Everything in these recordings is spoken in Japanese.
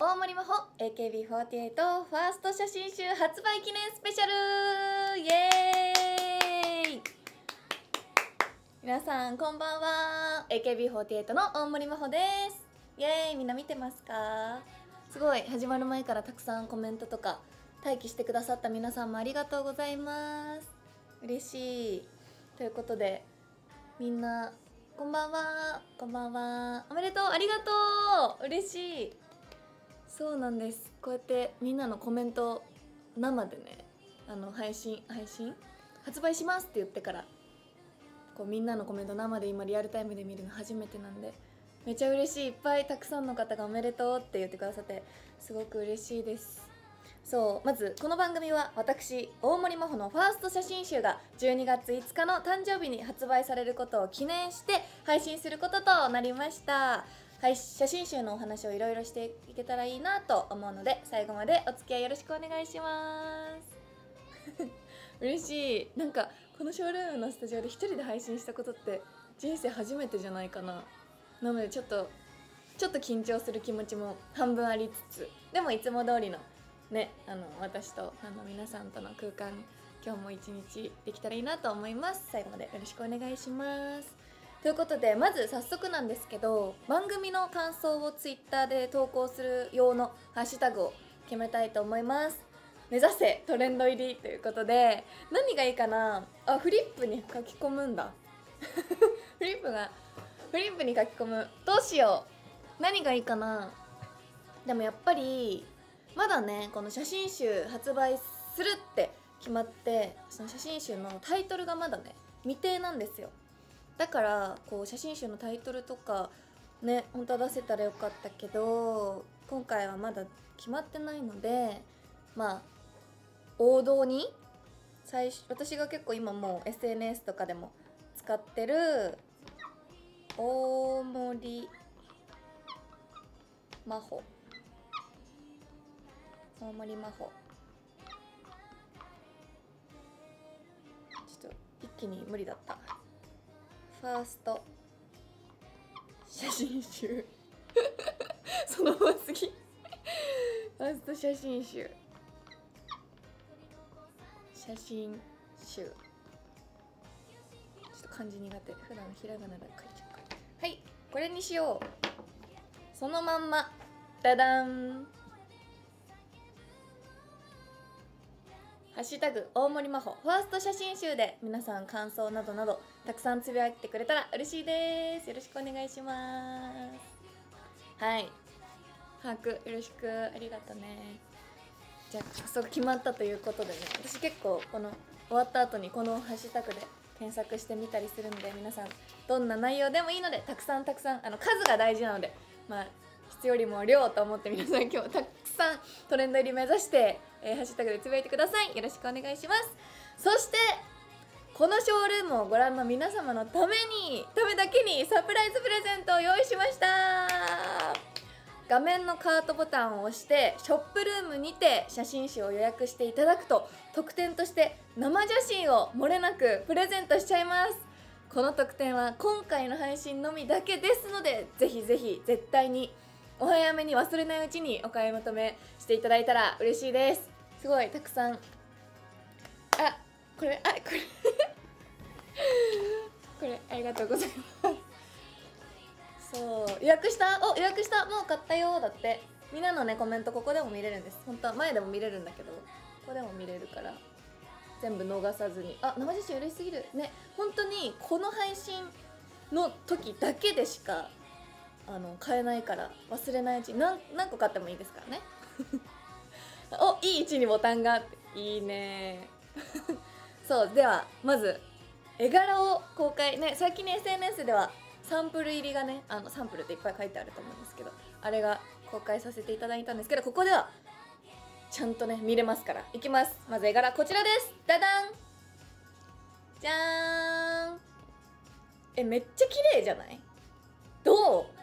大森真帆 AKB48 ファースト写真集発売記念スペシャルイエーイ。皆さんこんばんは。 AKB48 の大森真帆です。イエーイ。みんな見てますか？すごい始まる前からたくさんコメントとか待機してくださった皆さんもありがとうございます。嬉しい。ということでみんなこんばんは。こんばんは。おめでとう。ありがとう。嬉しい。そうなんです。こうやってみんなのコメント生でね、配信発売しますって言ってからこうみんなのコメント生で今リアルタイムで見るの初めてなんで、めちゃ嬉しい。いっぱいたくさんの方がおめでとうって言ってくださってすごく嬉しいです。そう、まずこの番組は私大森真帆のファースト写真集が12月5日の誕生日に発売されることを記念して配信することとなりました。はい、写真集のお話をいろいろしていけたらいいなと思うので、最後までお付き合いよろしくお願いします嬉しい。なんかこのショールームのスタジオで一人で配信したことって人生初めてじゃないかな。なのでちょっと緊張する気持ちも半分ありつつ、でもいつも通りのね、私と皆さんとの空間、今日も一日できたらいいなと思います。最後までよろしくお願いします。ということで、まず早速なんですけど、番組の感想をツイッターで投稿する用のハッシュタグを決めたいと思います。目指せトレンド入りということで、何がいいかなあ、フリップに書き込むんだフリップに書き込む。どうしよう。何がいいかな。でもやっぱりまだね、この写真集発売するって決まって、その写真集のタイトルがまだね未定なんですよ。だからこう写真集のタイトルとかね、本当は出せたらよかったけど、今回はまだ決まってないので、まあ王道に私が結構今もう SNS とかでも使ってる大森真帆、大森真帆、ちょっと一気に無理だった。ファースト写真集そのまますぎファースト写真集ちょっと漢字苦手。普段ひらがなで書いちゃうから。はい、これにしよう。そのまんま。ダダン。ハッシュタグ大森真帆ファースト写真集で皆さん感想などなどたくさんつぶやいてくれたら嬉しいです。よろしくお願いします。はい、把握よろしく。ありがとね。じゃあ早速決まったということでね、私結構この終わった後にこのハッシュタグで検索してみたりするので、皆さんどんな内容でもいいのでたくさん数が大事なので、質よりも量と思って皆さん今日たくさんトレンド入り目指して、ハッシュタグでつぶやいてください。よろしくお願いします。そしてこのショールームをご覧の皆様のためだけにサプライズプレゼントを用意しました。画面のカートボタンを押してショップルームにて写真集を予約していただくと、特典として生写真を漏れなくプレゼントしちゃいます。この特典は今回の配信のみだけですので、ぜひぜひ絶対にお早めに忘れないうちにお買い求めしていただいたら嬉しいです。すごいたくさん。これこれありがとうございますそう、予約した、もう買ったよだって。みんなのねコメントここでも見れるんです。本当は前でも見れるんだけど、ここでも見れるから全部逃さずに。生写真嬉しすぎるね。本当にこの配信の時だけでしか買えないから、忘れないうちに何個買ってもいいですからねいい位置にボタンがあっていいねそう、ではまず絵柄を公開ね。最近ね SNS ではサンプル入りがね、サンプルっていっぱい書いてあると思うんですけど、あれが公開させていただいたんですけど、ここではちゃんとね見れますから。いきます。まず絵柄こちらです。ダダンじゃーん。めっちゃ綺麗じゃない？どう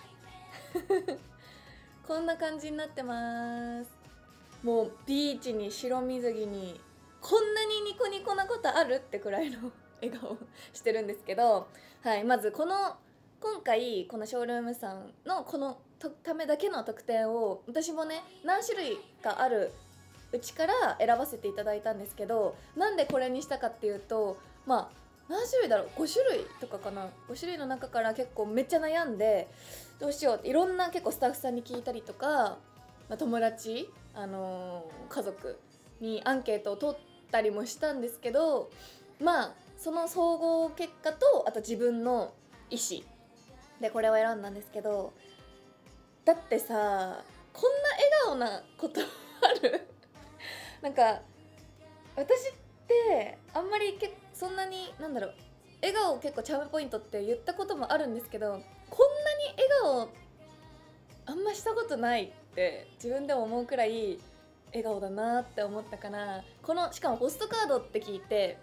こんな感じになってます。もうビーチに白水着にこんなにニコニコなことあるってくらいの笑顔してるんですけど、はい、まずこの今回このショールームさんのこのためだけの特典を私もね何種類かあるうちから選ばせていただいたんですけど、なんでこれにしたかっていうと、まあ何種類だろう、5種類とかかな、5種類の中から結構めっちゃ悩んでどうしようっていろんな結構スタッフさんに聞いたりとか、友達、家族にアンケートを取ったりもしたんですけど、その総合結果とあと自分の意思でこれを選んだんですけど、だってさこんな笑顔なことあるなんか私ってあんまりそんなに笑顔結構チャームポイントって言ったこともあるんですけど、こんなに笑顔あんましたことないって自分でも思うくらい笑顔だなって思ったから、しかもポストカードって聞いて、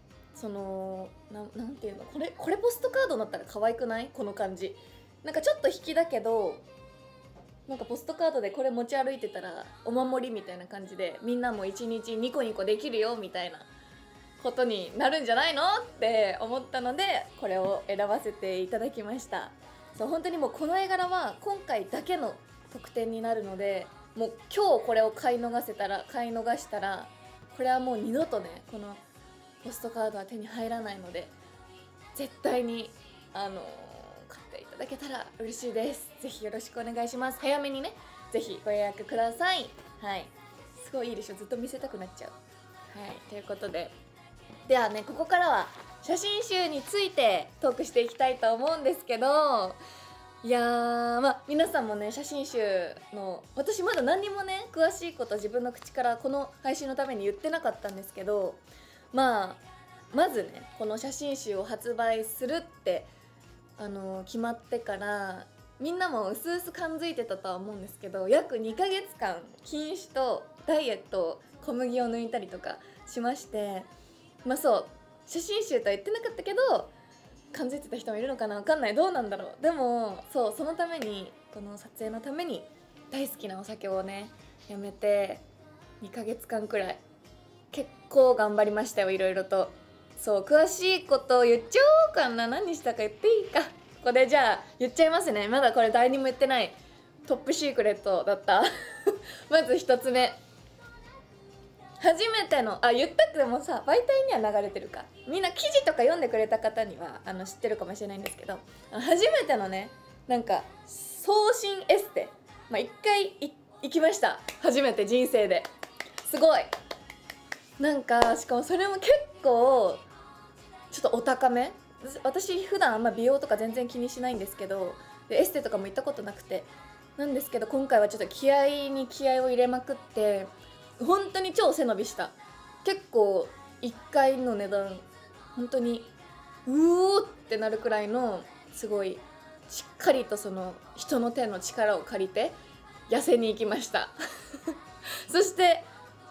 なんていうの、これポストカードになったら可愛くない？この感じなんかちょっと引きだけど、なんかポストカードでこれ持ち歩いてたらお守りみたいな感じでみんなも一日ニコニコできるよみたいなことになるんじゃないのって思ったので、これを選ばせていただきました。そう本当にもうこの絵柄は今回だけの特典になるので、もう今日これを買い逃したらこれはもう二度とねこのポストカードは手に入らないので、絶対に買っていただけたら嬉しいです。ぜひよろしくお願いします。早めにねぜひご予約ください。はい、すごいいいでしょ、ずっと見せたくなっちゃう。はい、ということではね、ここからは写真集についてトークしていきたいと思うんですけど、いやー皆さんもね写真集の、私まだ何にもね詳しいこと自分の口からこの配信のために言ってなかったんですけど、まずねこの写真集を発売するって決まってからみんなも薄々感づいてたとは思うんですけど、約2ヶ月間禁酒とダイエット、小麦を抜いたりとかしまして、そう写真集とは言ってなかったけど感づいてた人もいるのかな、分かんない、どうなんだろう。でもそのために、この撮影のために大好きなお酒をねやめて2ヶ月間くらい結構頑張りましたよ、いろいろと。詳しいことを言っちゃおうかな。何したか言っていいか、ここでじゃあ言っちゃいますね。まだこれ誰にも言ってないトップシークレットだったまず1つ目、初めての言ったってもさ媒体には流れてるか、みんな記事とか読んでくれた方には知ってるかもしれないんですけど、初めてのねなんか送信エステ、1回行きました。初めて人生ですごいなんか、しかもそれも結構ちょっとお高め。私普段あんま美容とか全然気にしないんですけど、でエステとかも行ったことなくてなんですけど、今回はちょっと気合を入れまくって本当に超背伸びした。結構1回の値段本当にうおーってなるくらいの、すごいしっかりとその人の手の力を借りて痩せに行きましたそして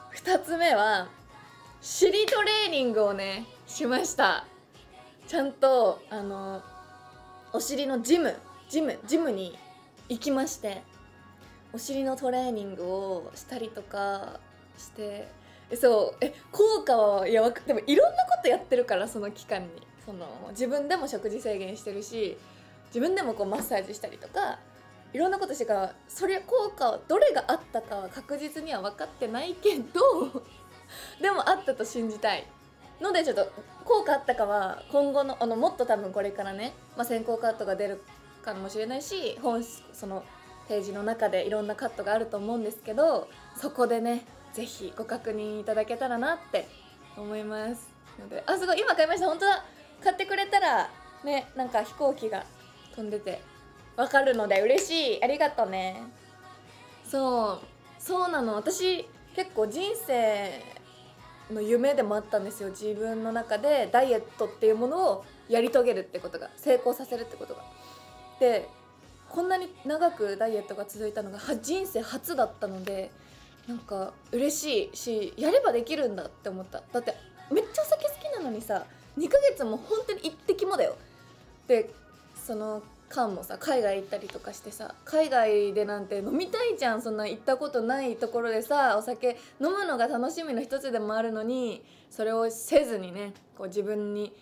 2つ目は尻トレーニングをねしました。ちゃんとお尻のジムに行きまして、お尻のトレーニングをしたりとかして、効果はでもいろんなことやってるから、その期間に自分でも食事制限してるし、自分でもこうマッサージしたりとかいろんなことしてから、それ効果はどれがあったかは確実には分かってないけどでもあったと信じたいので、ちょっと効果あったかは今後のもっと多分これからね、先行カットが出るかもしれないし、そのページの中でいろんなカットがあると思うんですけど、そこでねぜひご確認いただけたらなって思いますので、すごい今買いました。本当だ、買ってくれたらねなんか飛行機が飛んでてわかるので嬉しい、ありがとうね。そうなの、私結構人生の夢でもあったんですよ。自分の中でダイエットっていうものをやり遂げるってことが、成功させるってことが。でこんなに長くダイエットが続いたのが人生初だったので、なんか嬉しいし、やればできるんだって思った。だってめっちゃお酒好きなのにさ、2ヶ月も本当に一滴もだよ。でその間もさ海外行ったりとかしてさ、海外でなんて飲みたいじゃん。そんな行ったことないところでさ、お酒飲むのが楽しみの一つでもあるのに、それをせずにねこう自分に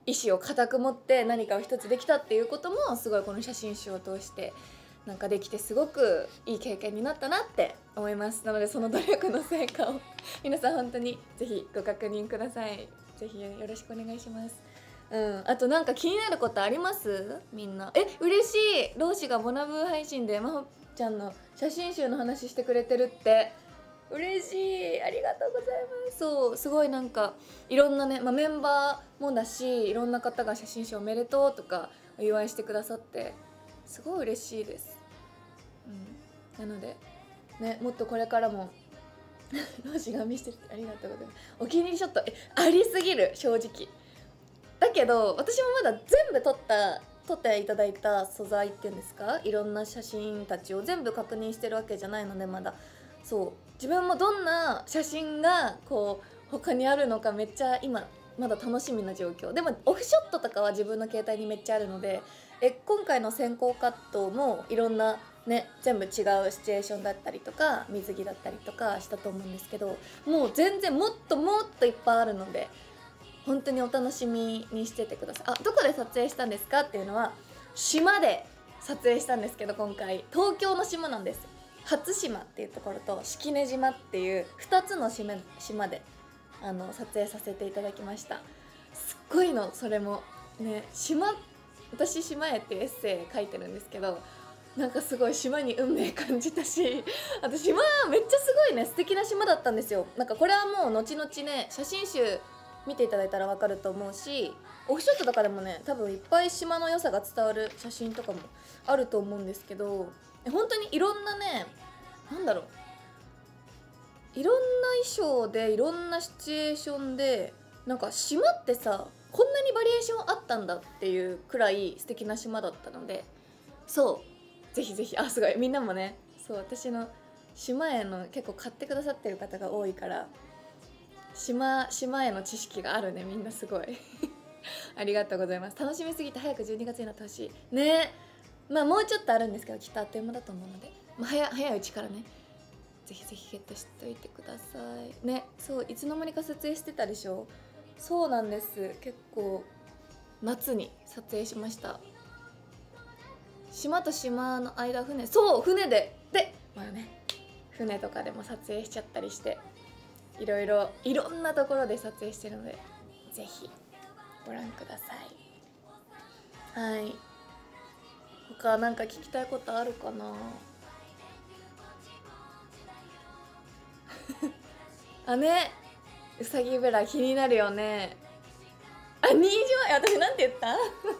意志を固く持って何かを一つできたっていうこともすごいこの写真集を通してなんかできてすごくいい経験になったなって思います。なのでその努力の成果を皆さん本当にぜひご確認ください。ぜひよろしくお願いします。あとなんか気になることあります？みんな嬉しい。ローシがボナブー配信でまほちゃんの写真集の話してくれてるって嬉しい。ありがとうございます。そうすごいなんかいろんなね、メンバーもだしいろんな方が写真集おめでとうとかお祝いしてくださってすごい嬉しいです。なのでね、もっとこれからもローシが見せてありがとうございます。お気に入りショットありすぎる正直。だけど私もまだ全部撮っていただいた素材っていうんですか、いろんな写真たちを全部確認してるわけじゃないので、まだそう自分もどんな写真がこう他にあるのかめっちゃ今まだ楽しみな状況でも、オフショットとかは自分の携帯にめっちゃあるので今回の先行カットもいろんなね全部違うシチュエーションだったりとか水着だったりとかしたと思うんですけど、もう全然もっともっといっぱいあるので本当にお楽しみにしててください。どこで撮影したんですかっていうのは島で撮影したんですけど、今回東京の島なんです。初島っていうところと式根島っていう2つの島で撮影させていただきました。すっごいのそれもね、私島へっていうエッセイ書いてるんですけど、なんかすごい島に運命感じたし、あと島めっちゃすごいね素敵な島だったんですよ。なんかこれはもう後々ね写真集見ていただいたら分かると思うし、オフショットとかでもね多分いっぱい島の良さが伝わる写真とかもあると思うんですけど、本当にいろんなね、なんだろう、いろんな衣装でいろんなシチュエーションで、なんか島ってさこんなにバリエーションあったんだっていうくらい素敵な島だったので、そうぜひぜひすごいみんなもね、そう私の島への結構買ってくださってる方が多いから島への知識があるね、みんなすごいありがとうございます。楽しみすぎて早く12月になってほしいね。もうちょっとあるんですけどきっとあっという間だと思うので、早いうちからねぜひぜひゲットしといてくださいね。そういつの間にか撮影してたでしょ。そうなんです、結構夏に撮影しました。島と島の間船でまだね船とかでも撮影しちゃったりしていろんなところで撮影してるのでぜひご覧ください。はい、他なんか聞きたいことあるかなね、うさぎブラ気になるよね。新島私なんて言った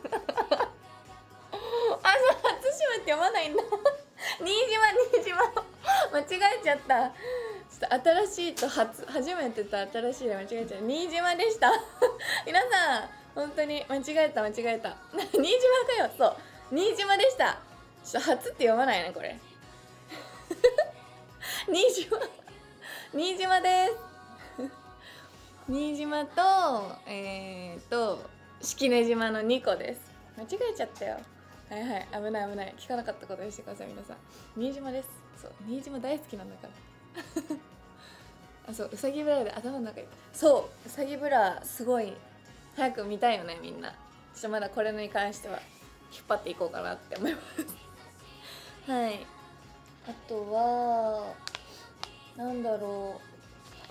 初島って読まないんだ新島間違えちゃった。ちょっと新しいと初めてと新しいで間違えちゃう。新島でした皆さん本当に間違えた新島かよ。そう新島でした。ちょっと初って読まないねこれ新島です新島と式根島の2個です。間違えちゃったよ。はい危ない聞かなかったことにしてください皆さん。新島です。そう新島大好きなんだからそううさぎブラで頭の中にうさぎブラすごい早く見たいよねみんな。ちょっとまだこれに関しては引っ張っていこうかなって思いますはい。あとはなんだろう、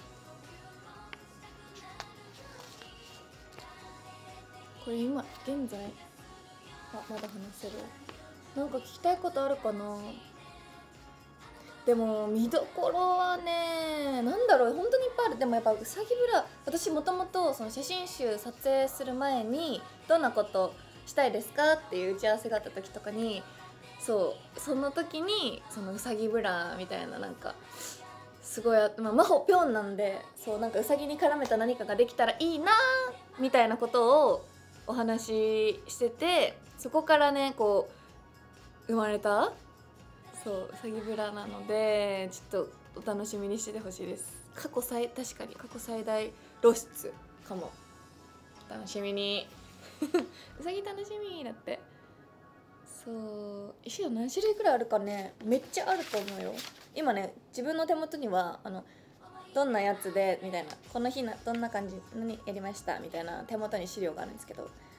これ今現在まだ話せる。なんか聞きたいことあるかな。でも見どころはねなんだろう、本当にいっぱいある。でもやっぱうさぎブラ、私もともとその写真集撮影する前にどんなことしたいですかっていう打ち合わせがあった時とかにその時にそのうさぎブラみたいななんかすごい真帆ぴょんなんで、なんかうさぎに絡めた何かができたらいいなみたいなことをお話ししてて、そこからねこう生まれたうさぎブラなのでちょっとお楽しみにしててほしいです。確かに過去最大露出かも。楽しみにうさぎ楽しみだって。石が何種類くらいあるかね、めっちゃあると思うよ。今ね自分の手元にはどんなやつでみたいな、この日どんな感じ何やりましたみたいな手元に資料があるんですけど、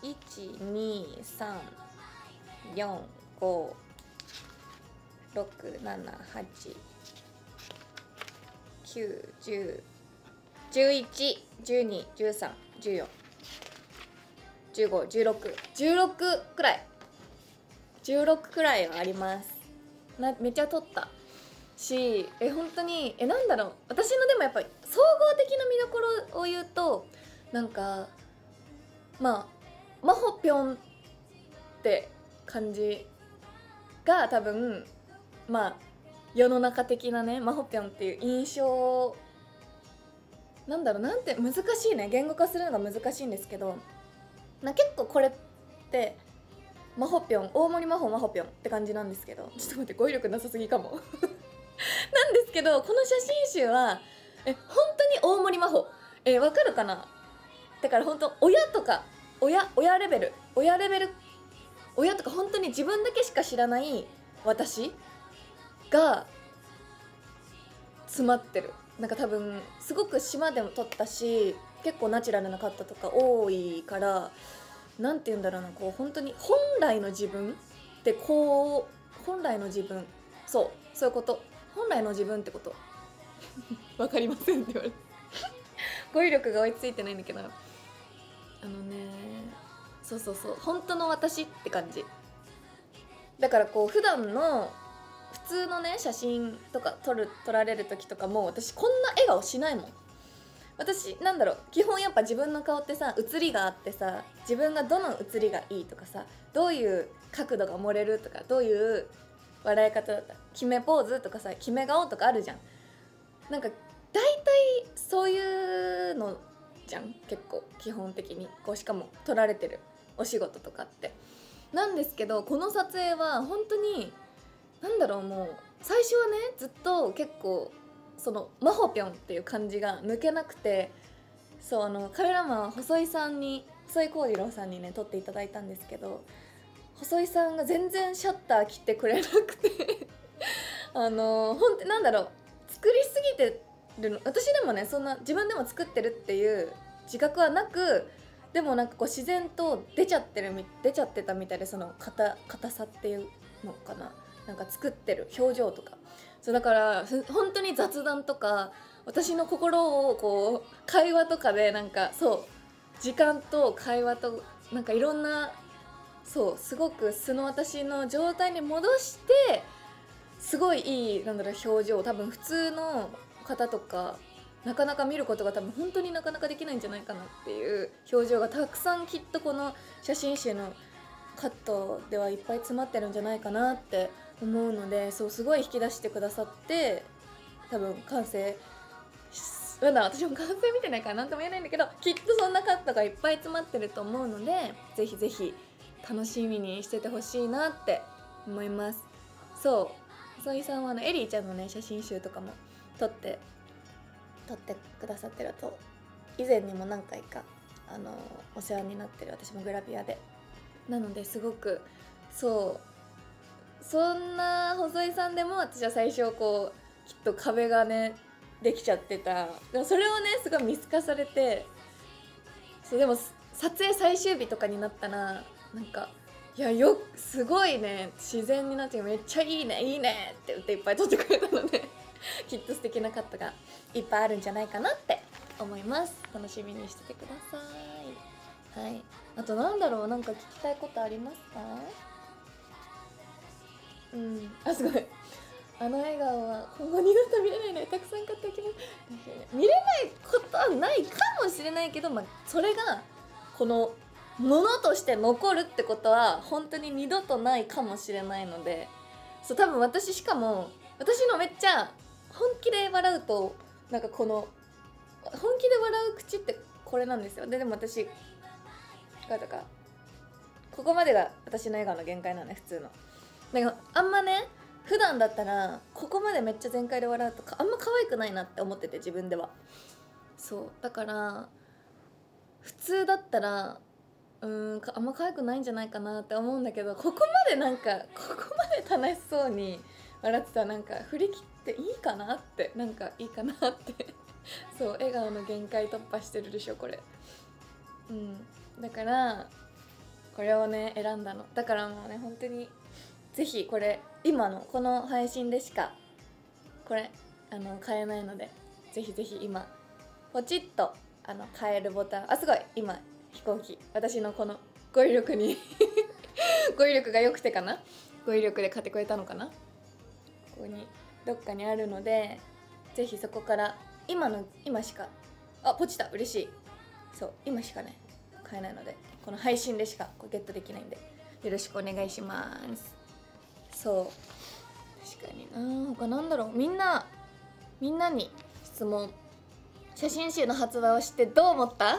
12345678910111213141516くらい16くらいはあります。めっちゃ取ったし、本当になんだろう、私のでもやっぱり総合的な見どころを言うと、なんかまあマホピョンって感じが多分まあ世の中的なねマホピョンっていう印象なんだろう、なんて難しいね、言語化するのが難しいんですけど、結構これってマホピョン、大森マホマホピョンって感じなんですけど、ちょっと待って、語彙力なさすぎかもなんですけど、この写真集は本当に大森マホ、わかるかな。だから本当親とか親レベル親とか、本当に自分だけしか知らない私が詰まってる。なんか多分すごく島でも撮ったし、結構ナチュラルなカットとか多いから、なんて言うんだろうな、こう本当に本来の自分ってこう、本来の自分、そういうこと、本来の自分ってことわかりませんって言われる語彙力が追いついてないんだけど、そう本当の私って感じだから、こう普段の普通のね写真とか撮られる時とかも、私こんな笑顔しないもん。私なんだろう、基本やっぱ自分の顔ってさ、写りがあってさ、自分がどの写りがいいとかさ、どういう角度が盛れるとか、どういう笑い方だったら決めポーズとかさ、決め顔とかあるじゃん。なんか大体そういうのじゃん、結構基本的にこう、しかも撮られてるお仕事とかってなんですけど、この撮影は本当になんだろう、もう最初はねずっと結構そのマホピョンっていう感じが抜けなくて、カメラマンは細井浩二郎さんにね撮っていただいたんですけど、細井さんが全然シャッター切ってくれなくてほんとなんだろう、作りすぎてるの。私でもねそんな自分でも作ってるっていう自覚はなく、でもなんかこう自然と出ちゃってたみたいで、その硬さっていうのかな、なんか作ってる表情とか、そうだから本当に雑談とか、私の心をこう会話とかでなんか時間と会話となんかいろんなすごく素の私の状態に戻して、すごいいいなんだろう表情、多分普通の方とかなかなか見ることが多分本当になかなかできないんじゃないかなっていう表情がたくさんきっとこの写真集のカットではいっぱい詰まってるんじゃないかなって思うので、すごい引き出してくださって、多分完成まだ私も完成見てないから何とも言えないんだけど、きっとそんなカットがいっぱい詰まってると思うので、ぜひぜひ楽しみにしててほしいなって思います。細井さんはエリーちゃんのね写真集とかも撮ってくださってると、以前にも何回かお世話になってる、私もグラビアでなので、すごくそんな細井さんでも私は最初こうきっと壁がねできちゃってた。でもそれをねすごい見透かされて、でも撮影最終日とかになったらなんかすごいね自然になって、めっちゃいいねって言っていっぱい撮ってくれたのできっと素敵なカットがいっぱいあるんじゃないかなって思います。楽しみにしててください。はい、あとなんだろう、なんか聞きたいことありますか？すごい、あの笑顔は今後二度と見れないのでたくさん買っておきます。見れないことはないかもしれないけど、それがこのものとして残るってことは本当に二度とないかもしれないので、多分しかも私のめっちゃ本気で笑うと、なんかこの本気で笑う口ってこれなんですよ。でも私とかここまでが私の笑顔の限界なのね、普通の。だからあんまね普段だったらここまでめっちゃ全開で笑うとかあんま可愛くないなって思ってて、自分では。だから普通だったらあんま可愛くないんじゃないかなって思うんだけど、ここまで楽しそうに笑ってたら、なんか振り切っていいかなって笑顔の限界突破してるでしょこれ。だからこれをね選んだの。だからもうね本当にぜひこれ今のこの配信でしかこれ買えないので、ぜひぜひ今ポチッと買えるボタン、すごい今飛行機、私のこの語彙力に語彙力が良くてかな、語彙力で買ってくれたのかな、ここにどっかにあるので、ぜひそこから今しかポチった、嬉しい。そう今しかね買えないので、この配信でしかゲットできないんでよろしくお願いします。そう確かにな。他なんだろう、みんなに質問。写真集の発売を知ってどう思った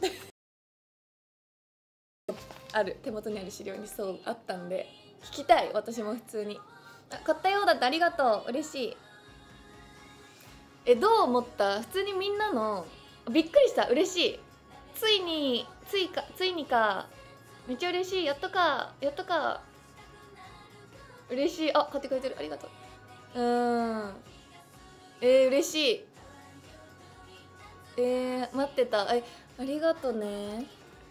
ある手元にある資料にそうあったんで聞きたい。私も普通に買ったようだって、ありがとう、嬉しい。どう思った？普通にみんなのびっくりした、嬉しい。ついにか、めっちゃ嬉しい。やっとか嬉しい。買ってくれてる、ありがとう。嬉しい。待ってた。ありがとね。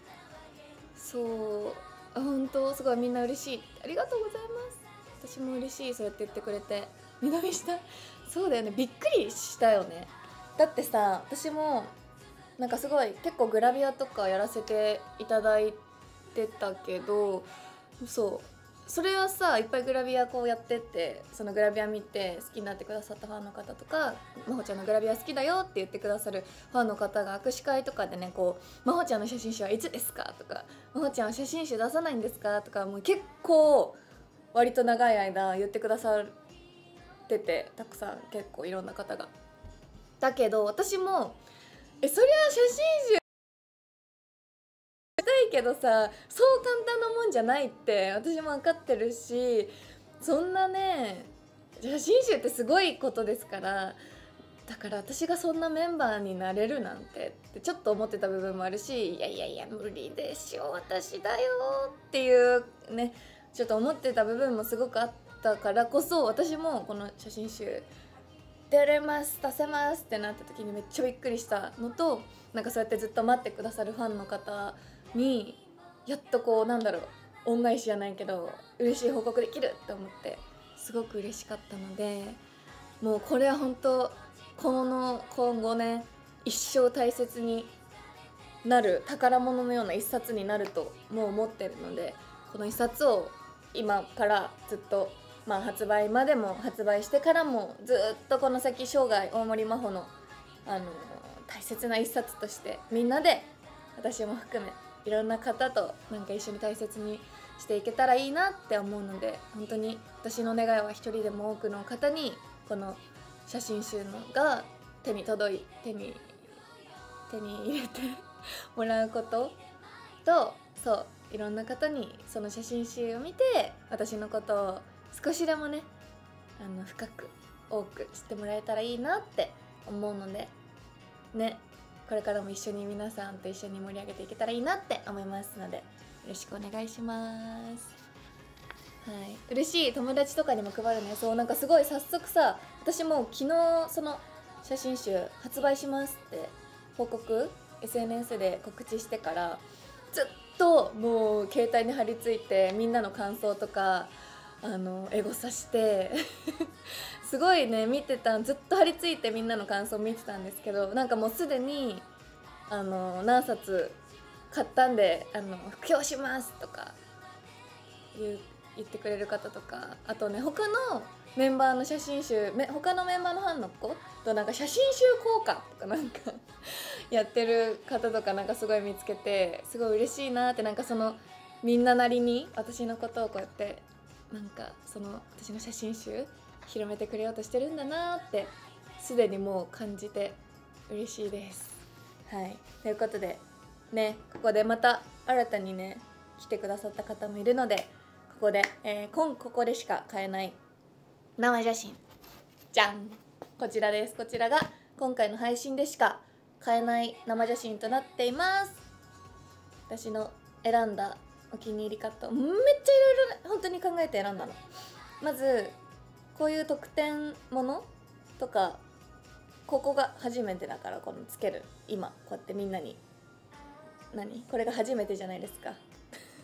そう本当すごいみんな嬉しい。ありがとうございます。私も嬉しい、そうやって言ってくれて。南下そうだよね、びっくりしたよね。だってさ、私もなんかすごい結構グラビアとかやらせていただいてたけど、それはさ、いっぱいグラビアこうやってって、そのグラビア見て好きになってくださったファンの方とか、まほちゃんのグラビア好きだよって言ってくださるファンの方が握手会とかでね、こうまほちゃんの写真集はいつですかとか、まほちゃんは写真集出さないんですかとか、もう結構割と長い間言ってくださってて、たくさん結構いろんな方が。だけど私もそりゃ写真集いけどさ、そう簡単なもんじゃないって私も分かってるし、そんなね写真集ってすごいことですから、だから私がそんなメンバーになれるなんてってちょっと思ってた部分もあるし、いや無理でしょ私だよっていうね、ちょっと思ってた部分もすごくあったからこそ、私もこの写真集出せますってなった時にめっちゃびっくりしたのと、なんかそうやってずっと待ってくださるファンの方にやっとこうなんだろう、恩返しじゃないけど嬉しい報告できるって思ってすごく嬉しかったので、もうこれは本当今後ね一生大切になる宝物のような一冊になるともう思ってるので、この一冊を今からずっと、発売までも発売してからもずっとこの先生涯大森真帆の、大切な一冊としてみんなで、私も含めいろんな方となんか一緒に大切にしていけたらいいなって思うので、本当に私の願いは一人でも多くの方にこの写真集が手に入れてもらうことと、そういろんな方にその写真集を見て私のことを少しでもね深く多く知ってもらえたらいいなって思うのでね、これからも一緒に皆さんと一緒に盛り上げていけたらいいなって思いますのでよろしくお願いします。はい、嬉しい。友達とかにも配るね。そうなんかすごい早速さ、私も昨日その写真集発売しますって報告 SNS で告知してからずっともう携帯に貼り付いてみんなの感想とかエゴサしてすごいね見てた、ずっと貼り付いてみんなの感想見てたんですけど、なんかもうすでに何冊買ったんで布教しますとか言ってくれる方とか、あとね他のメンバーの写真集他のメンバーのファンの子となんか写真集交換とかなんかやってる方とかなんかすごい見つけて、すごい嬉しいなって、なんかそのみんななりに私のことをこうやってなんかその私の写真集広めてくれようとしてるんだなってすでにもう感じて嬉しいです。はい、ということでね、ここでまた新たにね来てくださった方もいるので、ここで、ここでしか買えない生写真じゃん、こちらです。こちらが今回の配信でしか買えない生写真となっています。私の選んだお気に入りカットめっちゃいろいろ本当に考えて選んだの。まずこういう特典ものとか、ここが初めてだからこのつける、今こうやってみんなにこれが初めてじゃないですか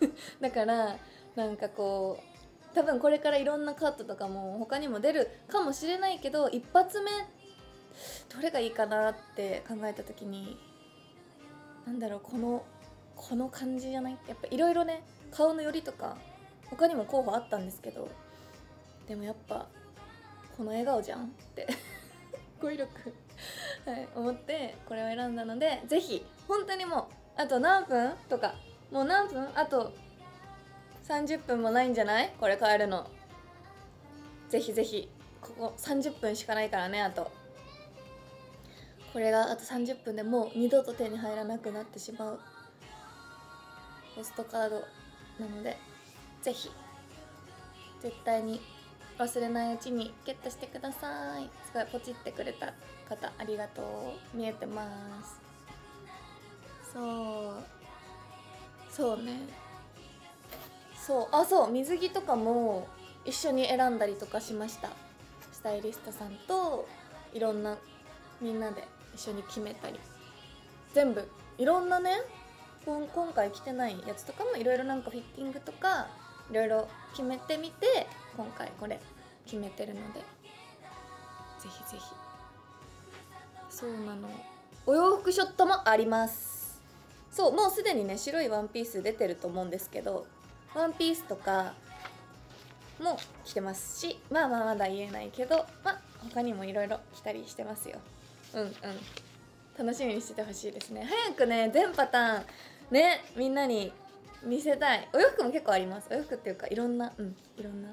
だからなんかこう多分これからいろんなカットとかも他にも出るかもしれないけど、一発目どれがいいかなって考えた時に、なんだろう、この感じじゃない？やっぱいろいろね、顔の寄りとか他にも候補あったんですけど、でもやっぱこの笑顔じゃんって語彙力はい、思ってこれを選んだので、ぜひ本当にもうあと何分とか、もう何分、あと30分もないんじゃない？これ変えるの。ぜひぜひ、ここ30分しかないからね。あとこれがあと30分でもう二度と手に入らなくなってしまうポストカードなので、ぜひ絶対に忘れないうちにゲットしてください。すごいポチってくれた方ありがとう。見えてます。そうね、そう水着とかも一緒に選んだりとかしました。スタイリストさんといろんなみんなで一緒に決めたり、全部いろんなね、今回着てないやつとかもいろいろなんかフィッティングとかいろいろ決めてみて、今回これ決めてるので、ぜひぜひ。そうなの、お洋服ショットもあります。そう、もうすでにね白いワンピース出てると思うんですけど、ワンピースとかも着てますし、まだ言えないけど、他にもいろいろ着たりしてますよ。楽しみにしててほしいですね。早くね全パターンねみんなに見せたい。お洋服も結構あります。お洋服っていうかいろんないろんな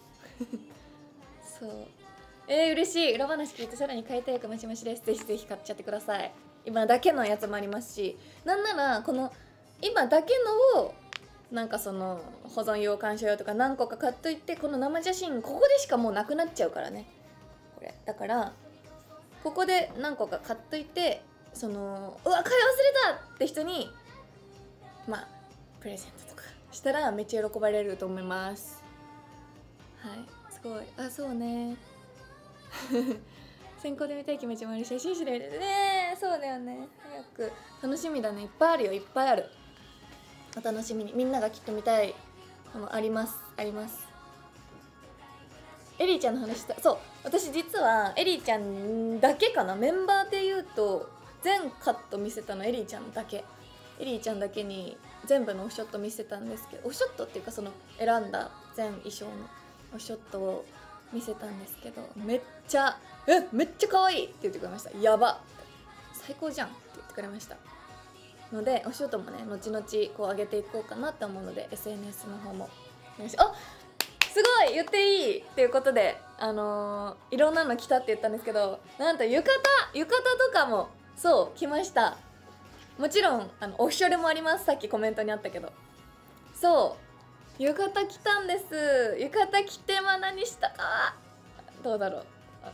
そう嬉しい。裏話聞いてさらに買いたいかもしれしです。ぜひぜひ買っちゃってください。今だけのやつもありますし、なんならこの今だけのをなんかその保存用鑑賞用とか何個か買っといて、この生写真ここでしかもうなくなっちゃうからね、これだからここで何個か買っといて、そのうわ買い忘れたって人にプレゼントとかしたらめっちゃ喜ばれると思います。はい、すごい。そうね先行で見たい気持ちもあるし、写真集で見てね。そうだよね、早く。楽しみだね。いっぱいあるよ、いっぱいある。お楽しみに。みんながきっと見たいのもあります。エリーちゃんの話した。そう、私実はエリーちゃんだけかな、メンバーで言うと全カット見せたのエリーちゃんだけ。エリーちゃんだけに全部のオフショット見せたんですけど、オフショットっていうかその選んだ全衣装のオフショットを見せたんですけど、めっちゃ可愛いって言ってくれました。やば、最高じゃんって言ってくれましたので、オフショットもね後々こう上げていこうかなって思うので、 SNS の方もすごい言っていいっていうことで、いろんなの来たって言ったんですけど、なんと浴衣とかもそう来ました。もちろんオフショルもあります。さっきコメントにあったけど、そう浴衣着たんです。浴衣着て何したかどうだろう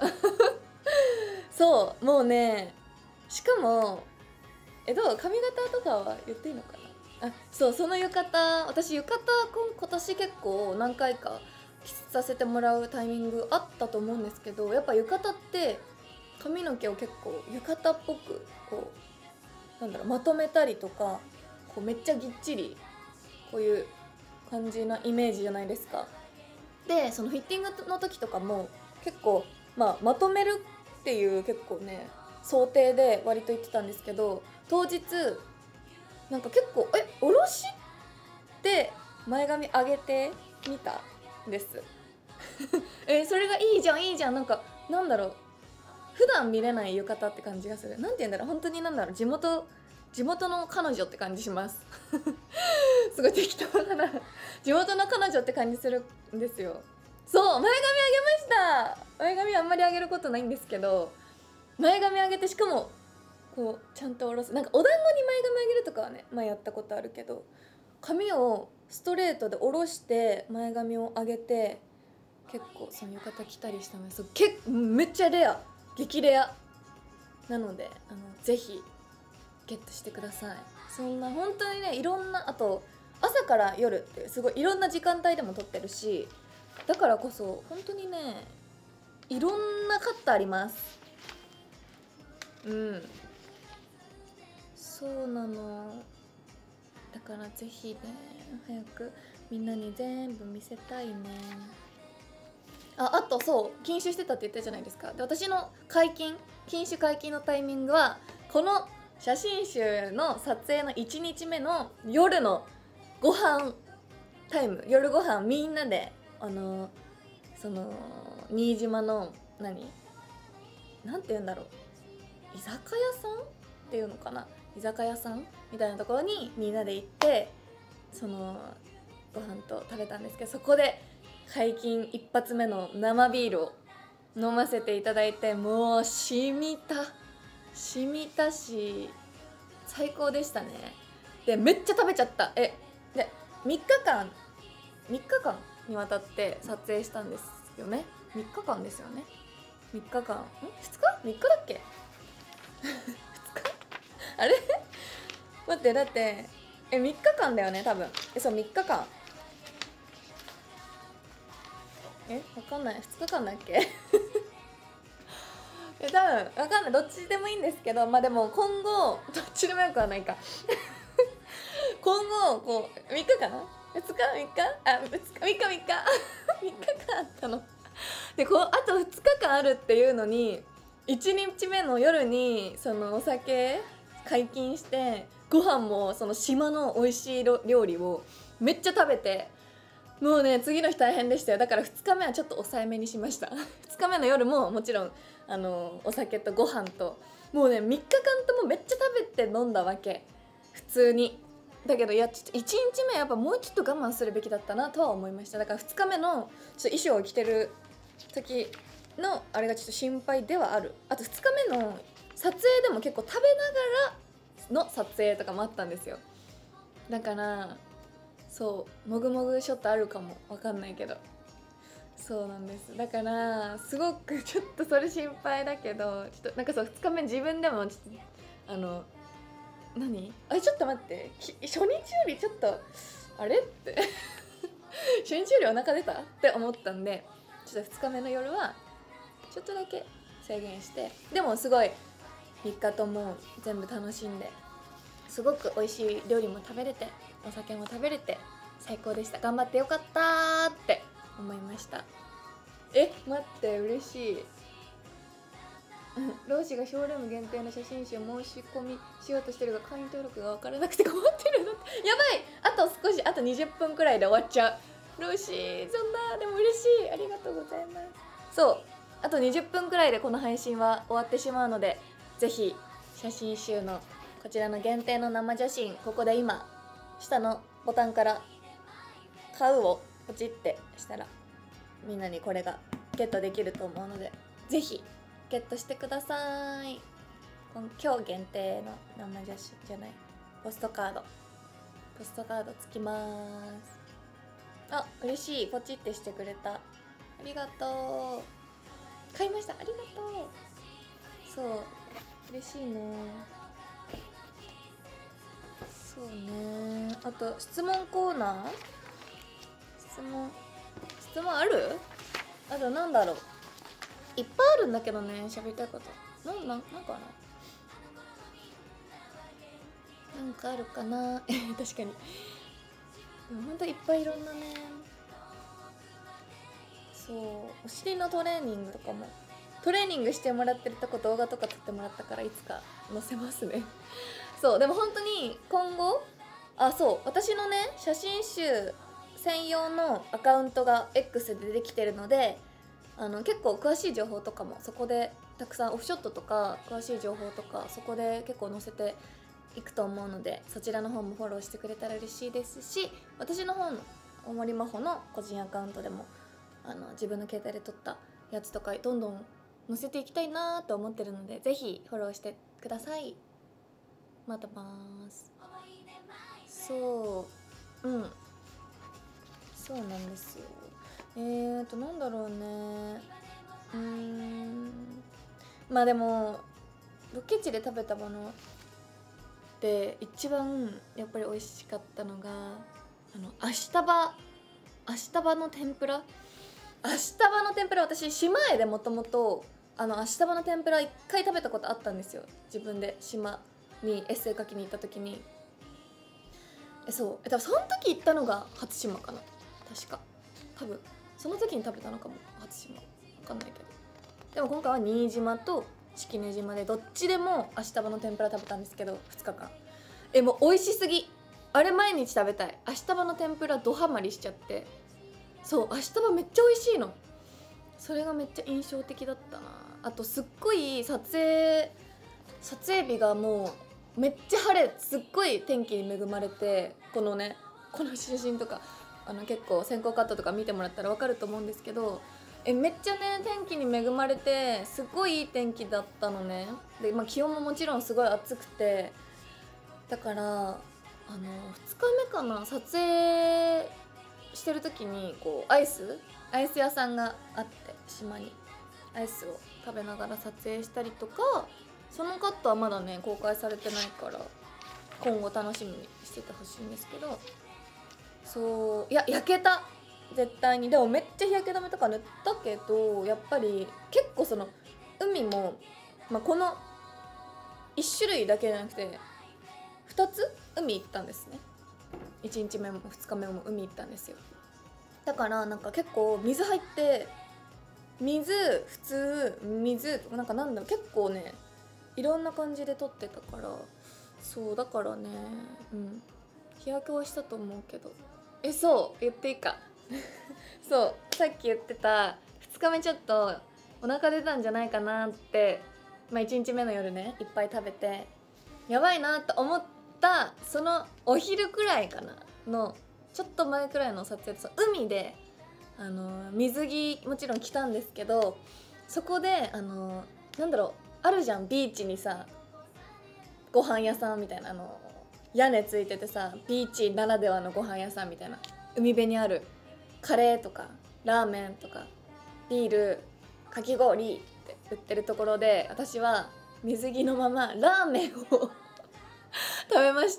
そうもうね、しかもどう髪型とかは言っていいのかな。そうその浴衣、私浴衣今年結構何回か着させてもらうタイミングあったと思うんですけど、やっぱ浴衣って髪の毛を結構浴衣っぽくこうなんだろうまとめたりとか、こうめっちゃぎっちりこういう感じなイメージじゃないですか。でそのフィッティングの時とかも結構まとめるっていう結構ね想定で割と言ってたんですけど、当日なんか結構おろしって前髪上げてみたんですそれがいいじゃん。なんだろう、普段見れない浴衣って感じがする。なんて言うんだろう、本当に地元の彼女って感じしますすごい適当だな地元の彼女って感じするんですよ。そう前髪上げました。前髪あんまり上げることないんですけど、前髪上げて、しかもこうちゃんと下ろす。なんかお団子に前髪上げるとかはねやったことあるけど、髪をストレートで下ろして前髪を上げて結構その浴衣着たりしたので、めっちゃレア、激レアなのでぜひゲットしてください。そんな本当にねいろんな、あと朝から夜ってすごいいろんな時間帯でも撮ってるし、だからこそ本当にねいろんなカットあります。そうなの。だからぜひね早くみんなに全部見せたいね。あとそう禁酒してたって言ったじゃないですか。で私の禁酒解禁のタイミングはこの写真集の撮影の1日目の夜のご飯タイム、夜ご飯みんなでその新島のなんて言うんだろう、居酒屋さんっていうのかな、居酒屋さんみたいなところにみんなで行ってそのご飯と食べたんですけど、そこで解禁一発目の生ビールを飲ませていただいて、もう染みたし最高でしたね。でめっちゃ食べちゃった。で3日間にわたって撮影したんですよね。3日間ですよね。3日間2日3日だっけ2日あれ待って、だって3日間だよね多分。そう3日間わかんない、2日間だっけ多分わかんない、どっちでもいいんですけど、まあでも今後どっちでもよくはないか今後こう3日かな2日3日3日間あったのであと2日間あるっていうのに1日目の夜にそのお酒解禁してご飯もその島の美味しい料理をめっちゃ食べて、もうね次の日大変でしたよ。だから2日目はちょっと抑えめにしました2日目の夜ももちろんお酒とご飯ともうね3日間ともめっちゃ食べて飲んだわけ普通に。だけどちょっと1日目やっぱもうちょっと我慢するべきだったなとは思いました。だから2日目のちょっと衣装を着てる時のあれがちょっと心配ではある。あと2日目の撮影でも結構食べながらの撮影とかもあったんですよ。だからそうもぐもぐショットあるかもわかんないけど、そうなんです。だからすごくちょっとそれ心配だけど、ちょっとなんかそう2日目自分でもちょっとちょっと待って、初日よりちょっとあれって初日よりお腹出たって思ったんで、ちょっと2日目の夜はちょっとだけ制限して、でもすごい3日とも全部楽しんですごく美味しい料理も食べれてお酒も食べれて最高でした。頑張ってよかったーって思いました。待って嬉しい老子がショールーム限定の写真集申し込みしようとしてるが会員登録が分からなくて困ってるのってやばい。あと少し、あと20分くらいで終わっちゃう。老子そんなでも嬉しい、ありがとうございます。そうあと20分くらいでこの配信は終わってしまうので、ぜひ写真集のこちらの限定の生写真、ここで今下のボタンから買うをポチってしたらみんなにこれがゲットできると思うので、ぜひゲットしてください。今日限定の生写真じゃない、ポストカードつきます。あ、嬉しい、ポチってしてくれた、ありがとう。買いました、ありがとう。そう嬉しいね。そうね、あと質問コーナー、質問ある？あとなんだろう、いっぱいあるんだけどね、喋りたいこと。なんかなんかあるかな確かに。でもほんといっぱいいろんなね。そうお尻のトレーニングとかもトレーニングしてもらってるとこ動画とか撮ってもらったから、いつか載せますねそうでも本当に今後そう私のね写真集専用のアカウントが X でできてるので、結構詳しい情報とかもそこでたくさん、オフショットとか詳しい情報とかそこで結構載せていくと思うので、そちらの方もフォローしてくれたら嬉しいですし、私の方の大森真帆の個人アカウントでも自分の携帯で撮ったやつとかどんどん載せていきたいなと思ってるので、ぜひフォローしてください。待ってます。そうなんですよ。なんだろうね。まあでもロケ地で食べたもので一番やっぱり美味しかったのがアシタバの天ぷら。私島へでもともとアシタバの天ぷら1回食べたことあったんですよ。自分で島にエッセイ書きに行った時に。 そう多分その時行ったのが初島かな、確か。多分その時に食べたのかも、初島。分かんないけど。でも今回は新島と式根島でどっちでも明日葉の天ぷら食べたんですけど、2日間もう美味しすぎ。あれ毎日食べたい。明日葉の天ぷらドハマりしちゃって。そう明日葉めっちゃ美味しいの。それがめっちゃ印象的だったな。あとすっごい撮影日がもうめっちゃ晴れ、すっごい天気に恵まれて、この写真とか結構先行カットとか見てもらったら分かると思うんですけど、めっちゃね天気に恵まれてすっごいいい天気だったのね。で、気温ももちろんすごい暑くて、だから2日目かな、撮影してる時にこうアイス屋さんがあって、島にアイスを食べながら撮影したりとか、そのカットはまだね公開されてないから今後楽しみにしててほしいんですけど、そういや焼けた絶対に。でもめっちゃ日焼け止めとか塗ったけど、やっぱり結構その海も、この1種類だけじゃなくて2つ海行ったんですね。1日目も2日目も海行ったんですよ。だからなんか結構水入って、水普通水とかなんだろう、結構ねいろんな感じで撮ってたから、そうだからね、日焼けはしたと思うけど。そう言っていいかそうさっき言ってた2日目ちょっとお腹出たんじゃないかなって、1日目の夜ねいっぱい食べてやばいなと思ったそのお昼くらいかなのちょっと前くらいの撮影で、海で水着もちろん着たんですけど、そこでなんだろう、あるじゃんビーチにさご飯屋さんみたいな屋根ついててさ、ビーチならではのご飯屋さんみたいな、海辺にあるカレーとかラーメンとかビールかき氷って売ってるところで、私は水着のままラーメンを食べました。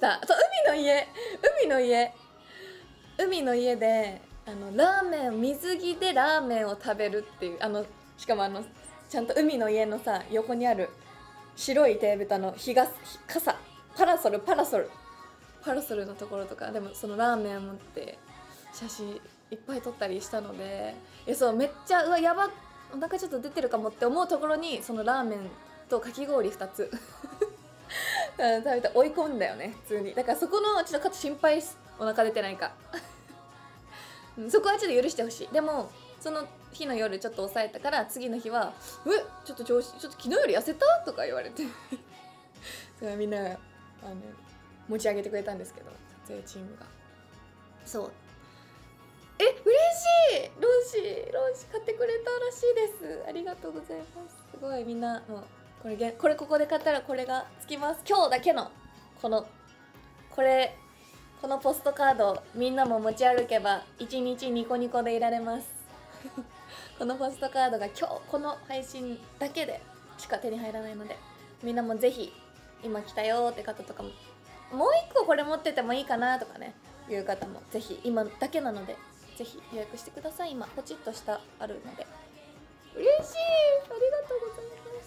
海の家でラーメン、水着でラーメンを食べるっていう、しかもちゃんと海の家のさ横にある白い手蓋の傘、パラソルのところとかでもそのラーメンを持って写真いっぱい撮ったりしたので、そうめっちゃやば、お腹ちょっと出てるかもって思うところにそのラーメンとかき氷2つ食べて追い込んだよね普通に。だからそこのちょっと心配です、お腹出てないかそこはちょっと許してほしい。でもその日の夜ちょっと抑えたから、次の日はちょっと昨日より痩せたとか言われてそれはみんなが持ち上げてくれたんですけど、撮影チームが。そう嬉しい。ローシ買ってくれたらしいです。ありがとうございます。すごいみんなもうここで買ったらこれがつきます。今日だけのこのポストカードみんなも持ち歩けば1日ニコニコでいられますこのポストカードが今日この配信だけでしか手に入らないので、みんなもぜひ今来たよって方とかも、もう一個これ持っててもいいかなとかねいう方もぜひ、今だけなのでぜひ予約してください。今ポチッとしたあるので。嬉しい、ありがとうございます。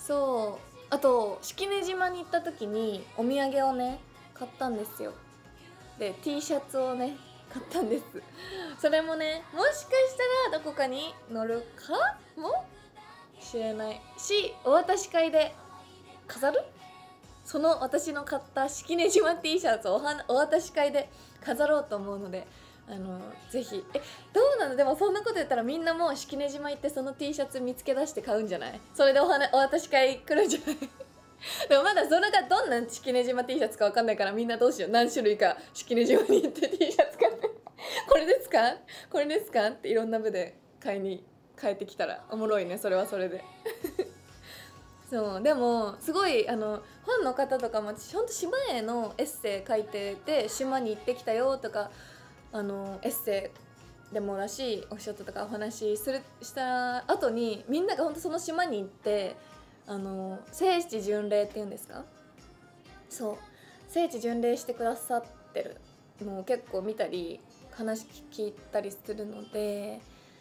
そう、あと式根島に行った時にお土産をね買ったんですよ。で T シャツをね買ったんです。それもねもしかしたらどこかに載るかもしれないし、お渡し会で飾る、その私の買った式根島 T シャツをお渡し会で飾ろうと思うので、ぜひ。どうなの？でもそんなこと言ったらみんなもう式根島行ってその T シャツ見つけ出して買うんじゃない？それでお渡し会来るんじゃないでもまだそれがどんな式根島 T シャツか分かんないから、みんなどうしよう、何種類か式根島に行って T シャツ買ってこれですかっていろんな部で買えてきたらおもろいね、それはそれでそうでもすごいファンの方とかもほんと島へのエッセイ書いてて、島に行ってきたよとかエッセイでもだしオフショットとかお話した後にみんながほんとその島に行って聖地巡礼っていうんですか、そう聖地巡礼してくださってるのを結構見たり話聞いたりするので